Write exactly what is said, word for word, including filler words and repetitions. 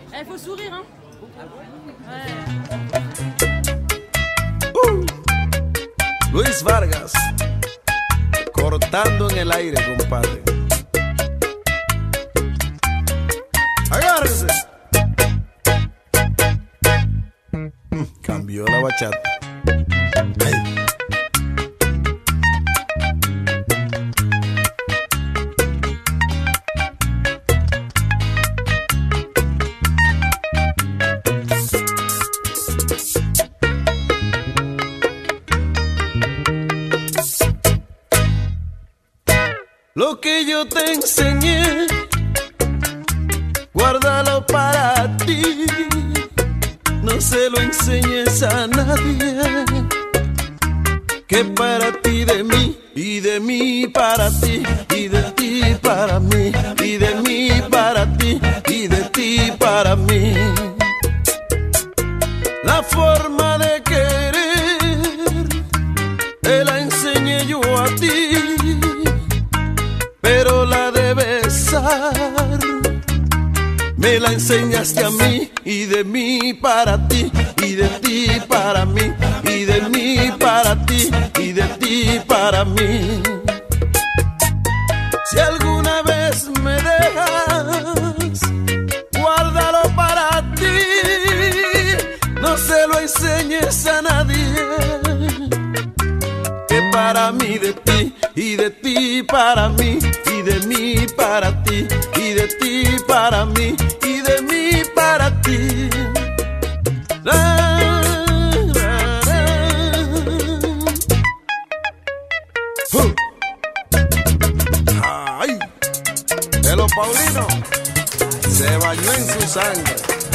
Il faut sourire, hein. Ouais. Uh, Luis Vargas, cortando en el aire, compadre. Agárrense. Cambió la bachata. Ay. Lo que yo te enseñé, guárdalo para ti. No se lo enseñes a nadie. Que para ti de mí, y de mí para ti, y de ti para mí, y de mí para ti, y de ti para mí. La forma de querer te la enseñé yo a ti, pero la de besar me la enseñaste a mí, y de mí para ti, y de ti para mí, y de mí para ti, y de ti para mí. Si alguna vez me dejas, guárdalo para ti, no se lo enseñes a nadie. Que para mí de ti, y de ti para mí, y de mí para ti, y de ti para mí, y de mí para ti. La, la, la. Uh. Ay, Pelo Paulino se bañó en su sangre.